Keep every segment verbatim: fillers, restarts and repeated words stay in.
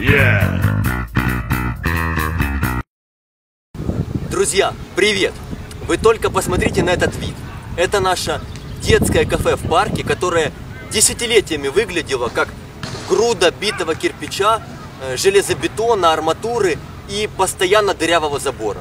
Yeah. Друзья, привет! Вы только посмотрите на этот вид. Это наше детское кафе в парке, которое десятилетиями выглядело как груда битого кирпича, железобетона, арматуры и постоянно дырявого забора.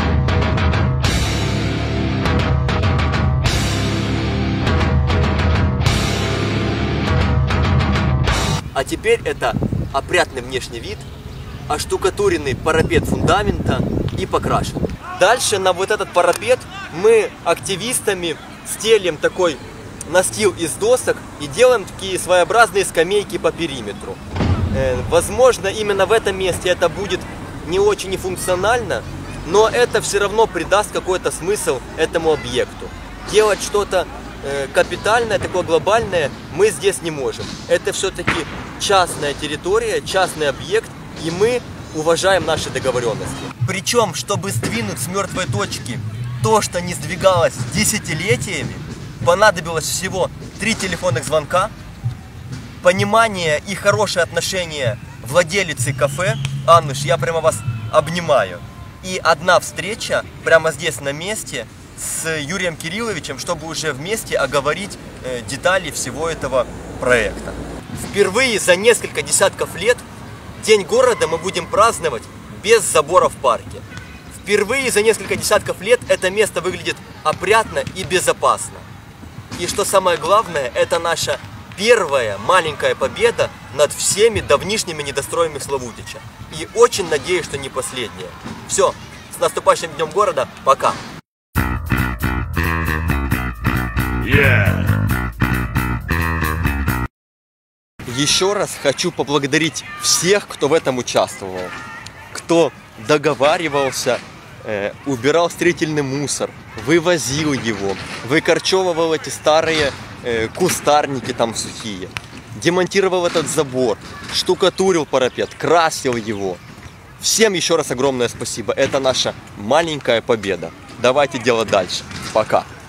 А теперь это опрятный внешний вид, оштукатуренный парапет фундамента и покрашен. Дальше на вот этот парапет мы активистами стелим такой настил из досок и делаем такие своеобразные скамейки по периметру. Э, возможно, именно в этом месте это будет не очень функционально, но это все равно придаст какой-то смысл этому объекту. Делать что-то э, капитальное, такое глобальное мы здесь не можем. Это все-таки частная территория, частный объект, и мы уважаем наши договоренности. Причем, чтобы сдвинуть с мертвой точки то, что не сдвигалось десятилетиями, понадобилось всего три телефонных звонка, понимание и хорошее отношение владелицы кафе. Аннуш, я прямо вас обнимаю. И одна встреча прямо здесь на месте с Юрием Кирилловичем, чтобы уже вместе оговорить э, детали всего этого проекта. Впервые за несколько десятков лет День города мы будем праздновать без забора в парке. Впервые за несколько десятков лет это место выглядит опрятно и безопасно. И что самое главное, это наша первая маленькая победа над всеми давнишними недостроями Славутича. И очень надеюсь, что не последняя. Все, с наступающим Днем города, пока! Yeah. Еще раз хочу поблагодарить всех, кто в этом участвовал, кто договаривался, э, убирал строительный мусор, вывозил его, выкорчевывал эти старые э, кустарники там сухие, демонтировал этот забор, штукатурил парапет, красил его. Всем еще раз огромное спасибо. Это наша маленькая победа. Давайте делать дальше. Пока.